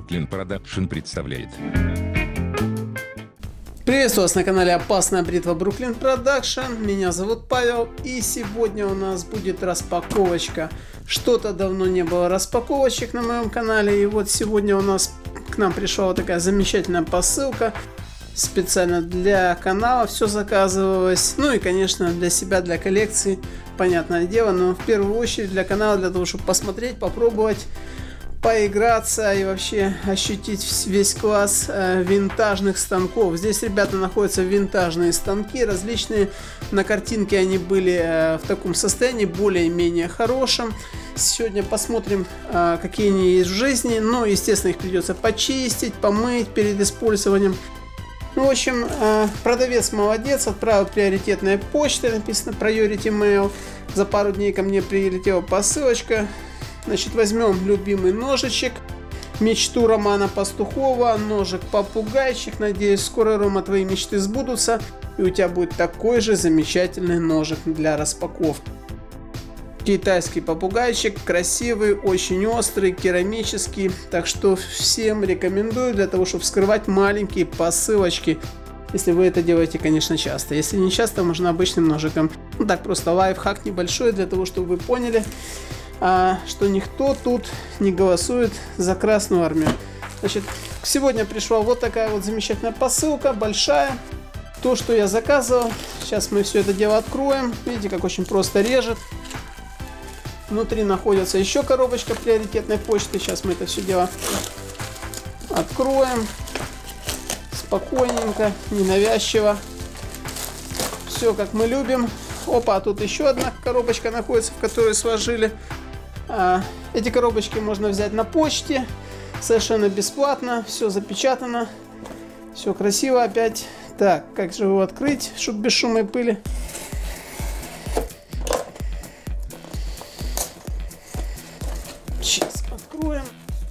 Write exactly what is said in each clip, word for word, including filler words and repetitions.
Brooklyn Production представляет. Приветствую вас на канале Опасная бритва Brooklyn Production. Меня зовут Павел, и сегодня у нас будет распаковочка. Что-то давно не было распаковочек на моем канале, и вот сегодня у нас к нам пришла вот такая замечательная посылка. Специально для канала все заказывалось. Ну и, конечно, для себя, для коллекции, понятное дело. Но в первую очередь для канала, для того, чтобы посмотреть, попробовать, поиграться и вообще ощутить весь класс э, винтажных станков. Здесь, ребята, находятся винтажные станки различные. На картинке они были э, в таком состоянии, более-менее хорошем. Сегодня посмотрим, э, какие они есть в жизни. Ну, естественно, их придется почистить, помыть перед использованием. Ну, в общем, э, продавец молодец, отправил приоритетной почтой, написано Priority Mail. За пару дней ко мне прилетела посылочка. Значит, возьмем любимый ножичек, мечту Романа Пастухова, ножик-попугайчик. Надеюсь, скоро, Рома, твои мечты сбудутся, и у тебя будет такой же замечательный ножик для распаковки. Китайский попугайчик, красивый, очень острый, керамический, так что всем рекомендую для того, чтобы вскрывать маленькие посылочки. Если вы это делаете, конечно, часто. Если не часто, можно обычным ножиком. Ну так, просто лайфхак небольшой для того, чтобы вы поняли, А, что никто тут не голосует за Красную Армию. Значит, сегодня пришла вот такая вот замечательная посылка, большая. То, что я заказывал. Сейчас мы все это дело откроем. Видите, как очень просто режет. Внутри находится еще коробочка приоритетной почты. Сейчас мы это все дело откроем. Спокойненько, ненавязчиво. Все, как мы любим. Опа, тут еще одна коробочка находится, в которой сложили. Эти коробочки можно взять на почте, совершенно бесплатно, все запечатано, все красиво опять. Так, как же его открыть, чтобы без шума и пыли? Сейчас откроем.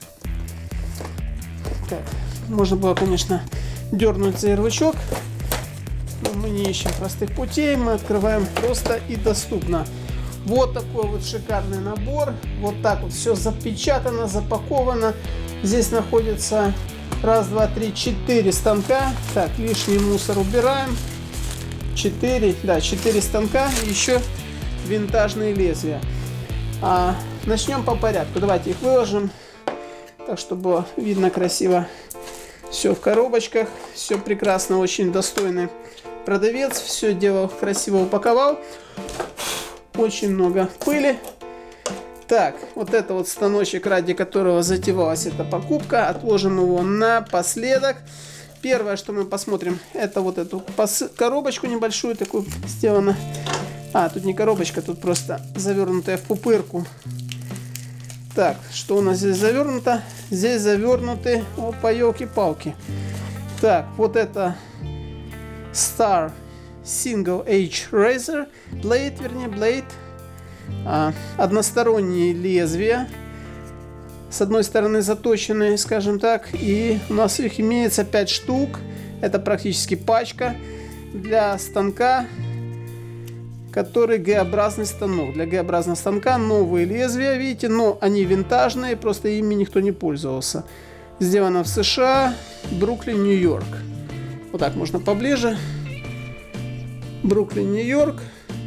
Так, можно было, конечно, дернуть за ярлычок, но мы не ищем простых путей, мы открываем просто и доступно. Вот такой вот шикарный набор. Вот так вот все запечатано, запаковано. Здесь находится раз, два, три, четыре станка. Так, лишний мусор убираем. Четыре, да, четыре станка. И еще винтажные лезвия. А, начнем по порядку. Давайте их выложим, так, чтобы было видно красиво. Все в коробочках. Все прекрасно, очень достойный продавец. Все дело красиво упаковал. Очень много пыли. Так, вот это вот станочек, ради которого затевалась эта покупка. Отложим его напоследок. Первое, что мы посмотрим, это вот эту коробочку небольшую такую сделано. А, тут не коробочка, тут просто завернутая в пупырку. Так, что у нас здесь завернуто? Здесь завернуты, опа, елки-палки. Так, вот это Star Single Edge Razor Blade, вернее, Blade. А, односторонние лезвия. С одной стороны заточенные, скажем так. И у нас их имеется пять штук. Это практически пачка для станка, который Г-образный станок. Для Г-образного станка новые лезвия, видите, но они винтажные, просто ими никто не пользовался. Сделано в США, Бруклин, Нью-Йорк. Вот так можно поближе. Бруклин, Нью-Йорк.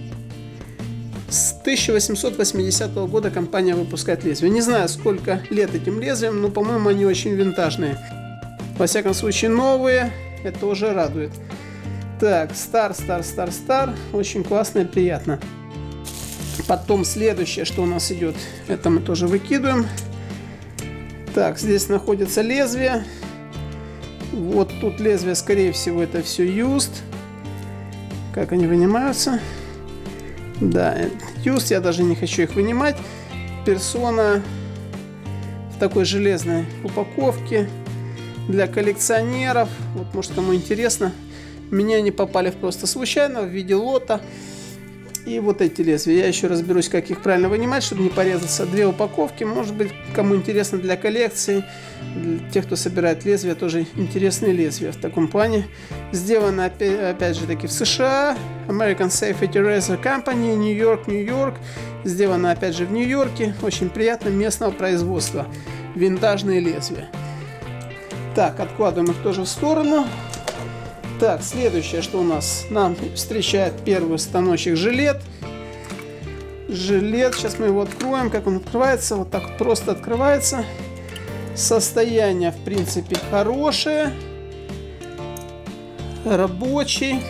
С тысяча восемьсот восьмидесятого года компания выпускает лезвия. Не знаю, сколько лет этим лезвиям, но, по-моему, они очень винтажные. Во всяком случае, новые. Это уже радует. Так, Star, Star, Star, Star. Очень классно и приятно. Потом следующее, что у нас идет, это мы тоже выкидываем. Так, здесь находится лезвие. Вот тут лезвие, скорее всего, это все used. Как они вынимаются? Да, used, я даже не хочу их вынимать. Persona в такой железной упаковке для коллекционеров. Вот, может, кому интересно. Мне они попали просто случайно в виде лота. И вот эти лезвия. Я еще разберусь, как их правильно вынимать, чтобы не порезаться. Две упаковки. Может быть, кому интересно для коллекции. Для тех, кто собирает лезвия, тоже интересные лезвия в таком плане. Сделано опять, опять же таки в США. American Safety Razor Company, Нью-Йорк, Нью-Йорк. Сделано опять же в Нью-Йорке. Очень приятно, местного производства. Винтажные лезвия. Так, откладываем их тоже в сторону. Так, следующее, что у нас? Нам встречает первый станочек жилет. Жилет, сейчас мы его откроем. Как он открывается? Вот так просто открывается. Состояние, в принципе, хорошее. Рабочий.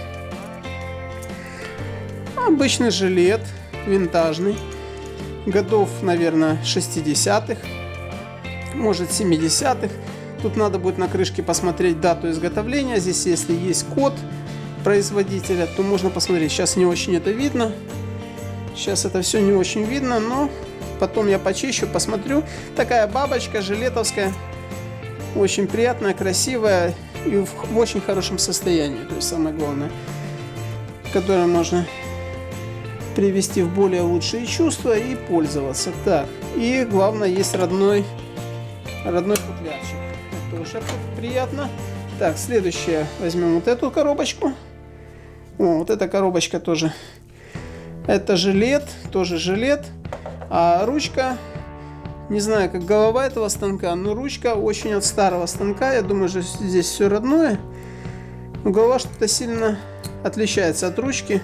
Обычный жилет, винтажный. Годов, наверное, шестидесятых. Может, семидесятых. Тут надо будет на крышке посмотреть дату изготовления. Здесь, если есть код производителя, то можно посмотреть. Сейчас не очень это видно. Сейчас это все не очень видно, но потом я почищу, посмотрю. Такая бабочка жилетовская. Очень приятная, красивая и в, в очень хорошем состоянии. То есть самое главное, которое можно привести в более лучшие чувства и пользоваться. Так, и главное, есть родной, родной футлярчик. Тоже приятно. Так, следующее. Возьмем вот эту коробочку. О, вот эта коробочка тоже. Это жилет, тоже жилет. А ручка, не знаю, как голова этого станка, но ручка очень от старого станка. Я думаю, что здесь все родное. Но голова что-то сильно отличается от ручки.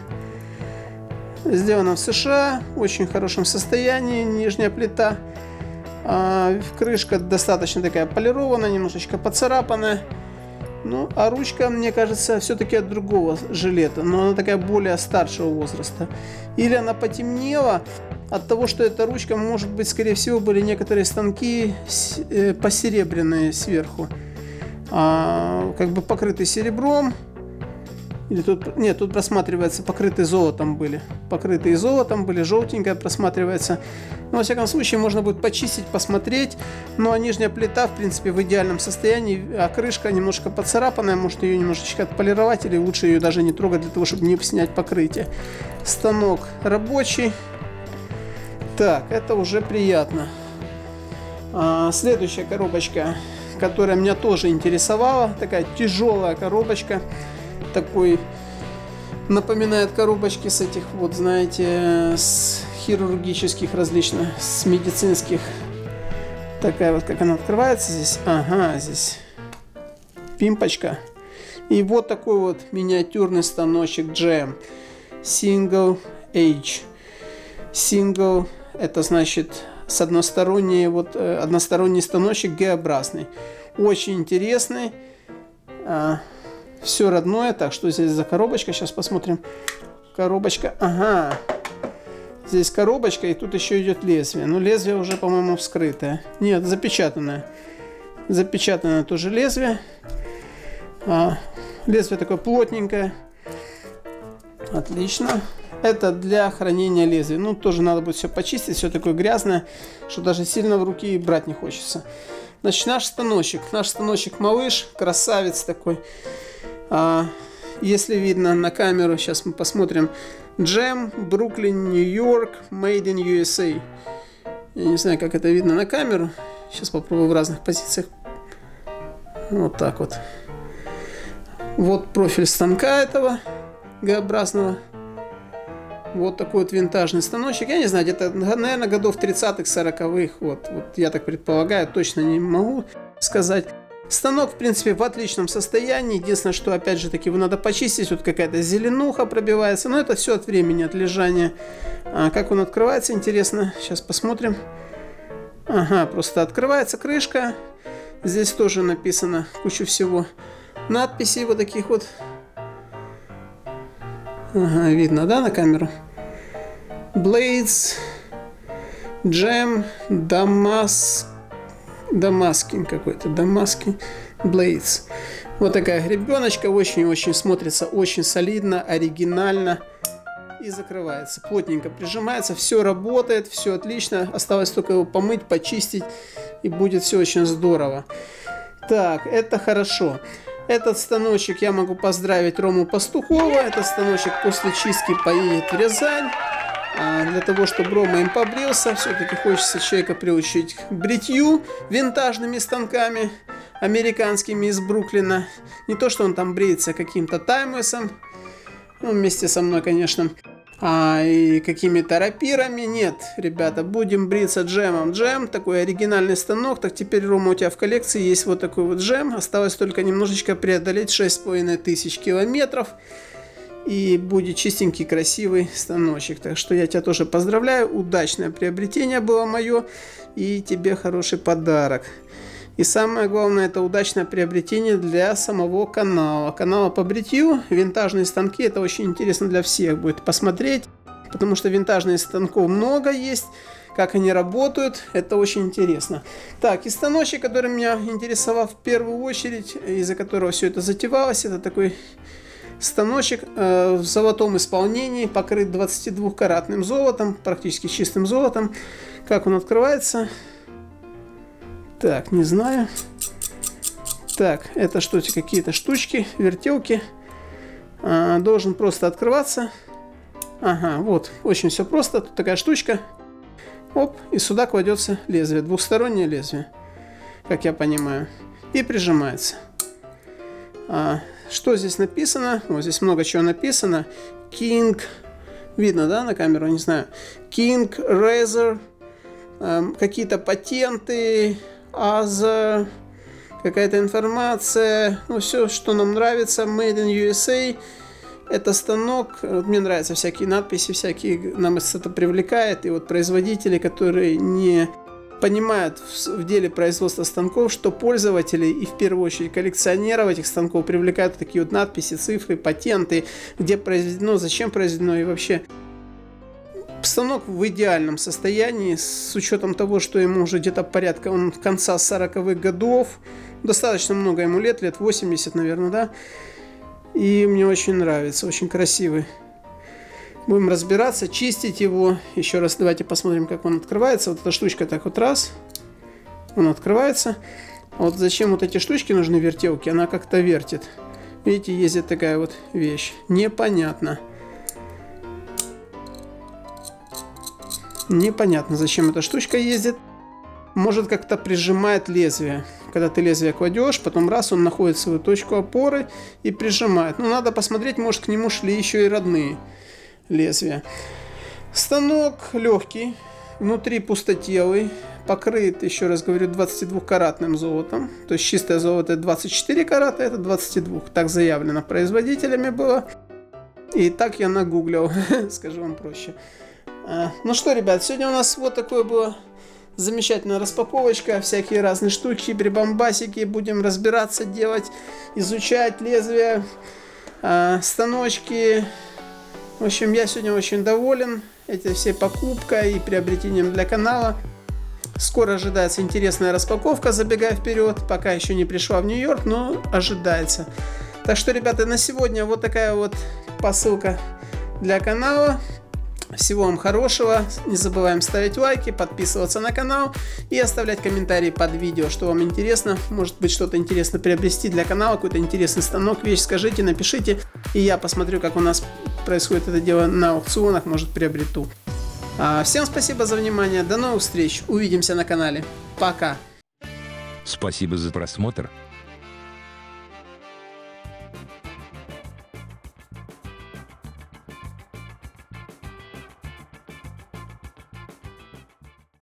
Сделана в США, в очень хорошем состоянии. Нижняя плита. А, крышка достаточно такая полированная, немножечко поцарапанная. Ну, а ручка, мне кажется, все-таки от другого жилета, но она такая более старшего возраста. Или она потемнела от того, что эта ручка, может быть, скорее всего, были некоторые станки э, посеребряные сверху, а, как бы покрыты серебром. Или тут, нет, тут просматривается, покрытые золотом были. Покрытые золотом были, желтенькая просматривается. Но, во всяком случае, можно будет почистить, посмотреть. Ну, а нижняя плита, в принципе, в идеальном состоянии. А крышка немножко поцарапанная, может ее немножечко отполировать. Или лучше ее даже не трогать, для того, чтобы не снять покрытие. Станок рабочий. Так, это уже приятно. А, следующая коробочка, которая меня тоже интересовала. Такая тяжелая коробочка. Такой напоминает коробочки с этих, вот знаете, с хирургических различных, с медицинских. Такая вот, как она открывается здесь. Ага, здесь пимпочка. И вот такой вот миниатюрный станочек джем. Single H. Single — это значит с односторонний, вот односторонний станочек Г-образный. Очень интересный. Все родное. Так, что здесь за коробочка? Сейчас посмотрим. Коробочка. Ага. Здесь коробочка, и тут еще идет лезвие. Но лезвие уже, по-моему, вскрытое. Нет, запечатанное. Запечатанное тоже лезвие. А, лезвие такое плотненькое. Отлично. Это для хранения лезвия. Ну, тоже надо будет все почистить. Все такое грязное, что даже сильно в руки брать не хочется. Значит, наш станочек. Наш станочек малыш. Красавец такой. А, если видно на камеру, сейчас мы посмотрим. джем, Бруклин, Нью-Йорк, Made in ю эс эй. Я не знаю, как это видно на камеру. Сейчас попробую в разных позициях. Вот так вот. Вот профиль станка этого Г-образного. Вот такой вот винтажный станочек. Я не знаю, где-то, наверное, годов тридцатых, сороковых. Вот, вот я так предполагаю, точно не могу сказать. Станок, в принципе, в отличном состоянии. Единственное, что, опять же таки, его надо почистить. Вот какая-то зеленуха пробивается. Но это все от времени, от лежания. А как он открывается, интересно. Сейчас посмотрим. Ага, просто открывается крышка. Здесь тоже написано куча всего. Надписей вот таких вот. Ага, видно, да, на камеру? Blades, Джем, Дамаск. Дамаскин какой-то, Дамаскин, Blades. Вот такая гребеночка, очень-очень смотрится, очень солидно, оригинально. И закрывается, плотненько прижимается, все работает, все отлично. Осталось только его помыть, почистить, и будет все очень здорово. Так, это хорошо. Этот станочек я могу поздравить Рому Пастухова. Этот станочек после чистки поедет в Рязань. Для того, чтобы Рома им побрился, все-таки хочется человека приучить к бритью винтажными станками американскими из Бруклина. Не то, что он там бреется каким-то таймлессом, ну, вместе со мной, конечно. а, и какими-то рапирами. Нет, ребята, будем бриться джемом. Джем, такой оригинальный станок. Так теперь, Рома, у тебя в коллекции есть вот такой вот джем. Осталось только немножечко преодолеть шесть с половиной тысяч километров. И будет чистенький, красивый станочек. Так что я тебя тоже поздравляю. Удачное приобретение было мое. И тебе хороший подарок. И самое главное, это удачное приобретение для самого канала. Канала по бритью, винтажные станки, это очень интересно для всех будет посмотреть. Потому что винтажных станков много есть. Как они работают, это очень интересно. Так, и станочек, который меня интересовал в первую очередь, из-за которого все это затевалось, это такой станочек э, в золотом исполнении, покрыт двадцатидвухкаратным золотом, практически чистым золотом. Как он открывается? Так, не знаю. Так, это что, какие-то штучки, вертелки. А, должен просто открываться. Ага, вот, очень все просто. Тут такая штучка. Оп, и сюда кладется лезвие, двухстороннее лезвие, как я понимаю. И прижимается. А, что здесь написано? Вот здесь много чего написано. King, видно, да, на камеру, не знаю. King Razor, э, какие-то патенты, аз, какая-то информация, ну все, что нам нравится. Made in ю эс эй. Это станок, вот мне нравятся всякие надписи, всякие, нам это привлекает. И вот производители, которые не понимают в, в деле производства станков, что пользователей и в первую очередь коллекционеров этих станков привлекают такие вот надписи, цифры, патенты, где произведено, зачем произведено и вообще. Станок в идеальном состоянии, с учетом того, что ему уже где-то порядка он конца сороковых годов, достаточно много ему лет, лет восемьдесят, наверное, да. И мне очень нравится, очень красивый. Будем разбираться, чистить его. Еще раз давайте посмотрим, как он открывается. Вот эта штучка так вот раз, он открывается. А вот зачем вот эти штучки нужны, вертелки, она как-то вертит. Видите, ездит такая вот вещь. Непонятно. Непонятно, зачем эта штучка ездит. Может, как-то прижимает лезвие. Когда ты лезвие кладешь, потом раз, он находит свою точку опоры и прижимает. Ну, надо посмотреть, может, к нему шли еще и родные лезвия. Станок легкий, внутри пустотелый, покрыт, еще раз говорю, двадцатидвухкаратным золотом. То есть чистое золото это двадцать четыре карата, это двадцать два. Так заявлено производителями было. И так я нагуглил, скажу вам проще. Ну что, ребят, сегодня у нас вот такое было замечательная распаковочка, всякие разные штуки, прибамбасики, будем разбираться, делать, изучать лезвия, станочки. В общем, я сегодня очень доволен этой всей покупкой и приобретением для канала. Скоро ожидается интересная распаковка, забегая вперед, пока еще не пришла в Нью-Йорк, но ожидается. Так что, ребята, на сегодня вот такая вот посылка для канала. Всего вам хорошего, не забываем ставить лайки, подписываться на канал и оставлять комментарии под видео, что вам интересно, может быть что-то интересно приобрести для канала, какой-то интересный станок, вещь, скажите, напишите, и я посмотрю, как у нас происходит это дело на аукционах, может приобрету. А, всем спасибо за внимание, до новых встреч, увидимся на канале, пока! Спасибо за просмотр.